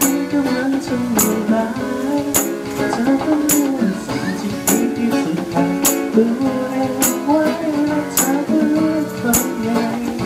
กำลังจะมีร้ายเธอต้องเลือกสิ่งที่ดีที่สุดไปดูแลไว้และเธอก็เลือกคนใหญ่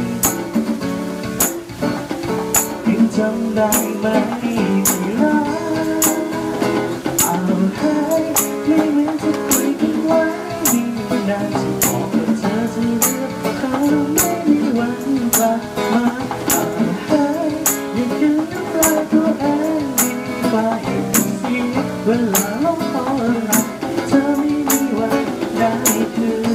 ยังจำได้ไหมที่รักเอาให้ไม่เหมือนที่คุยกันไว้นี่นาที่บอกว่าเธอจะเลือกเขาไม่มีวันกลับมาเอาให้อย่าคืนน้ำลายตัวเองดีกว่าอย่าเสียเวลาลงพอรักเธอไม่มีวันได้คืน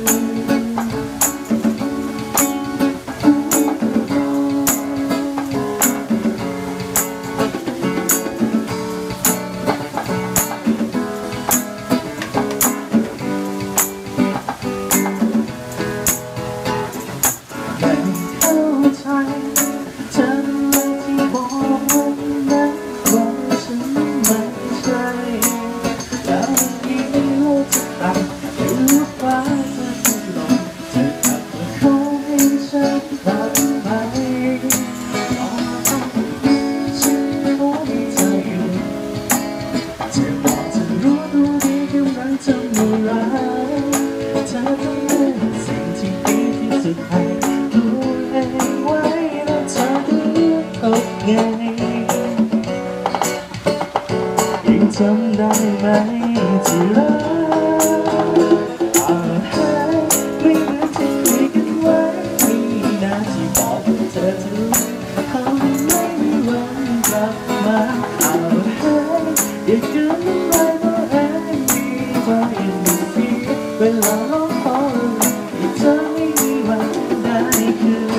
ยังจำได้ไหมที่รักเอาให้ไม่เหมือนที่คุยกันไว้มีนาที่บอกว่าเธอจะรู้เขาไม่มีวันกลับมาเอาให้อย่าคืนน้ำลายตัวเองดีกว่าอย่าเสียเวลาร้องขอให้เธอไม่มีวันได้คืน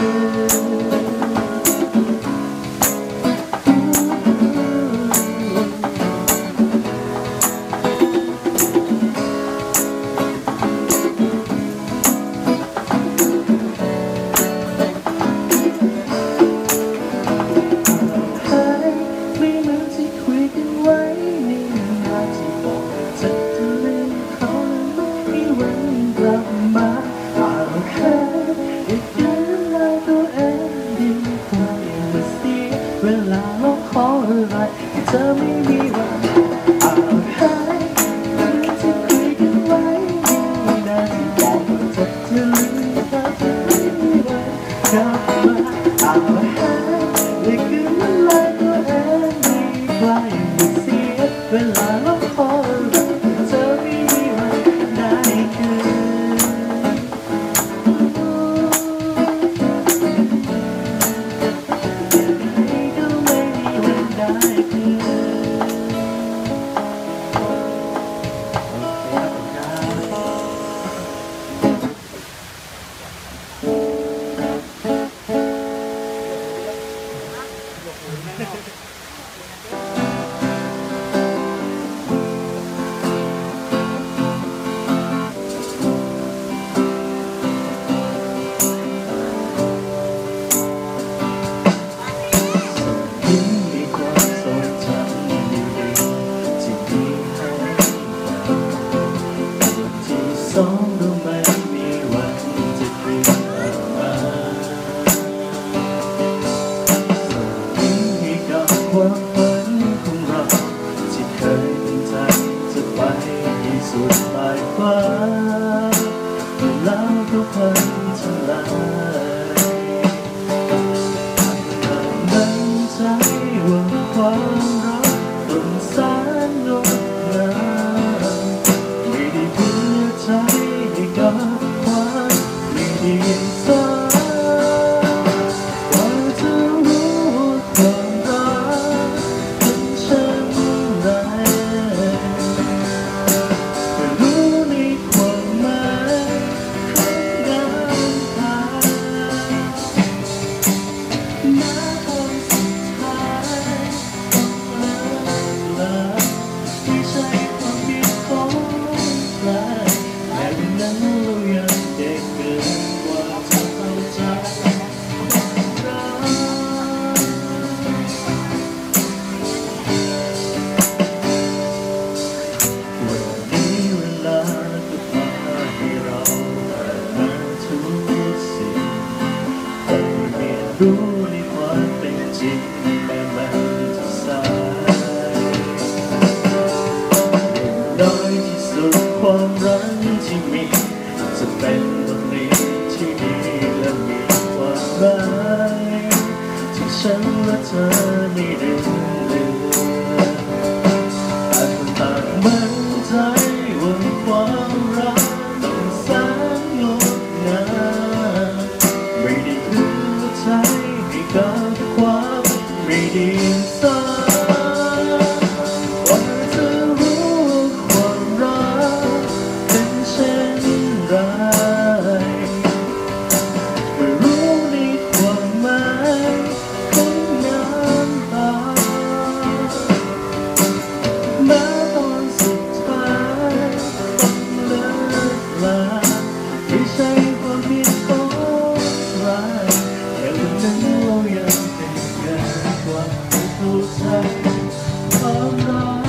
เวลาร้องขออะไรเธอไม่มีวันเอาให้ที่คุยกันไว้ไม่นานที่บอกว่าเธอจะลืมเธอจะไม่มีวันกลับมาเอาให้อย่าคืนน้ำลายตัวเองดีกว่าอย่าเสียเวลาร้องขออะไรเธอไม่มีวันได้คืนความรักที่มีจะเป็นบทเรียนที่ดีและมีความหมายที่ฉันและเธอไม่ได้เลือกอาจต่างมั่นใจว่าความรักต้องแสนงดงามไม่ได้คือหัวใจให้กับความไม่ดีซ้ำไม่ใช่ความผิดของใครแต่วันนั้นเรายังเป็นกันกว่าที่เข้าใจความรัก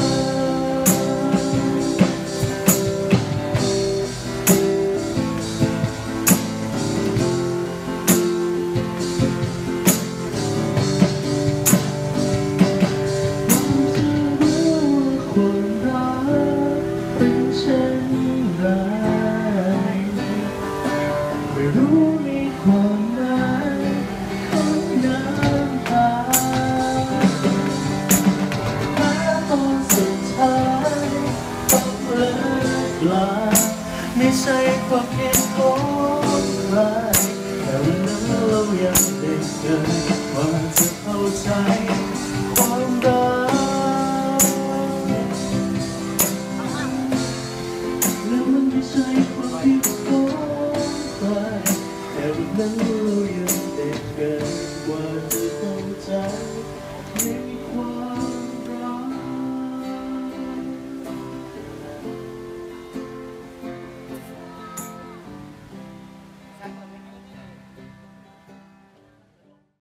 ความรักเป็นเช่นไรไม่รู้มีความหมายของน้ำตาแม้ตอนสุดท้ายต้องเลิกลาไม่ใช่ความผิด